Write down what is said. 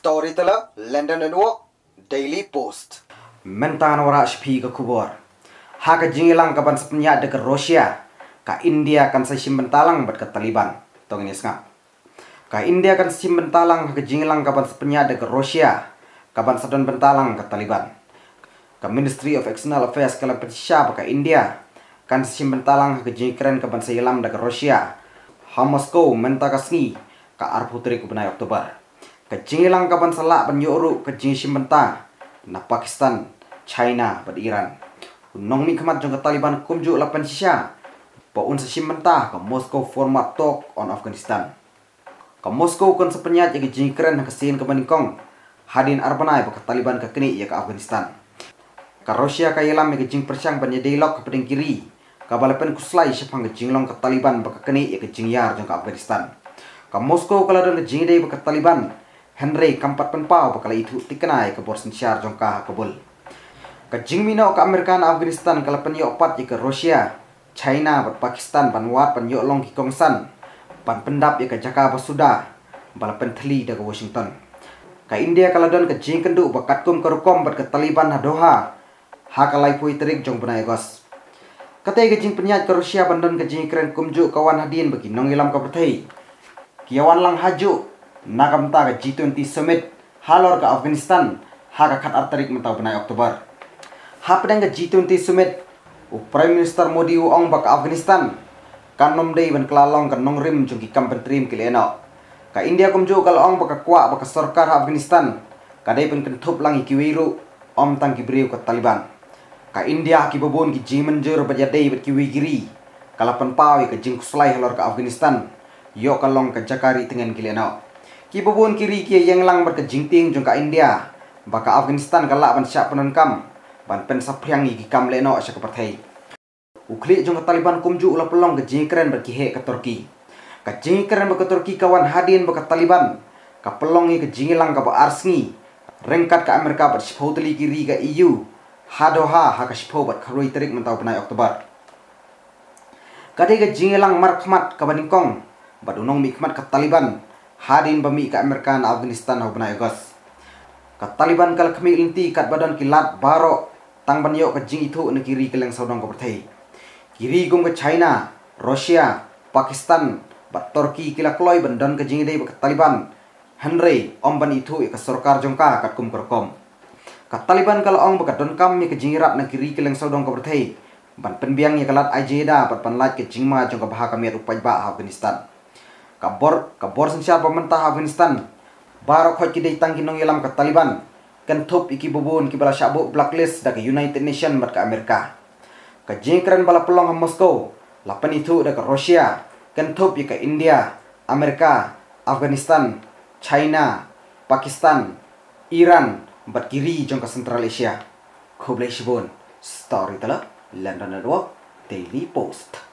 Storyteller, London Network, Daily Post. Mentan ora shpi ke kubur. Ha ka jingilang ka ban sepenya de ke Rusia, ka India kan sa simbentalang bat ke Taliban. Tong ini ngap. Ka India kan simbentalang ka jingilang ka ban sepenya de ke Rusia, ka ban sadon bentalang ke Taliban. Ka Ministry of External Affairs kala petisya ka India kan simbentalang ka jingkren ka ban sa ilam de ke Rusia. Ha Moscow menta ka sngi ka arputri ku benai Oktober. Kejingilang kapan salak ban yoru kejing simbenta na Pakistan, China, ban Iran. Unong mi kemat jong ke Taliban kumju lapan sisya. Paun sa simbenta ke Moscow format talk on Afghanistan. Ke Moscow kan sepenyat ya kejing keren na kesin ke Baningkong. Hadin arbanai ke Taliban ke kini ya ke Afghanistan. Ke Rusia ke ilam ya kejing persyang ban ya dialog ke pedeng kiri. Ke balapan kuslai syapang kejing long ke Taliban ke kini ya kejing yar jong ke Afghanistan. Ke Moscow kalau dan kejing day ke Taliban. Henry kampat penpau bakal itu tikenai ke borsen syar jongkah kabul. Ke jingmino ke Amerika na Afghanistan kala penyok pat ke Rusia, China, bat Pakistan, ban wat penyok long ki kongsan, ban pendap ke Jakarta sudah, bala penteli ke Washington. Ke India kala don ke jing kendu bakat kum ke rukom bat ke Taliban na Doha, ha kalai pui terik jong benai gos. Katai ke jing penyat ke Rusia bandon ke jing keren kumju kawan hadin bagi nong ilam ke bertai. Kiawan lang haju nakamta ke G20 Summit halor ke Afghanistan ha ka khat artarik mentau benai Oktober. Ha pedang ke G20 Summit Prime Minister Modi ong ba ke Afghanistan kan nom dei ban klalong kan nong rim jung ki kam pentrim kileno. Ka India kumju kal ong ba ka kwa ba ka sarkar Afghanistan ka dei pen kentup lang ikiwiru om tang kibriu ke Taliban. Ka India ki bobon ki jimenjur ba jadei bet kiwigiri kalapan pau ke jing kuslai halor ke Afghanistan yo kalong ke Jakari tengen kileno. Ki bobon kiri ki yang lang ber ke jingting jong ka India baka Afghanistan kalak ban syak penon kam ban pen sapriang ki kam leno asya ke partai. Ukli jong ka Taliban kumju ula pelong ke jingkren ber ki he ke Turki. Ka jingkren ber ke Turki kawan hadin ber ke Taliban ka pelong ke jingilang ka ba arsngi rengkat ka Amerika ber sipoteli kiri ka EU hadoha ha ka sipo bat kharui terik mentau benai Oktober. Kadai ke jingilang markhmat ka Baningkong bat unong mikmat ka Taliban hadin bami ke Amerika na Afghanistan ho benai gos. Ka Taliban kal kemi linti kat badan kilat baro tang banyo ke jing itu ne kiri keleng saudang ke bertai. Kiri gum ke China, Rusia, Pakistan, bat Turki kila kloy bandan ke jing dei ke Taliban. Henry om ban itu ke sarkar jongka kat kum kerkom. Ka Taliban kal ong ba don kam mi ke jing rap ne kiri keleng saudang ke bertai. Ban penbiang ye kalat ajeda bat panlat ke jingma jong ke bahaka mi rupai ba Afghanistan. Kabor sensia pemerintah Afghanistan baru khot kidai tangki nong ilam ke Taliban kentup iki bubun ki bala syabuk blacklist da ke United Nation bat ke Amerika. Ke jingkren bala pelong Moscow lapan itu da ke Rusia kentup ke India, Amerika, Afghanistan, China, Pakistan, Iran bat kiri jong ke Central Asia. Kublai shibun Storyteller, London Network, Daily Post.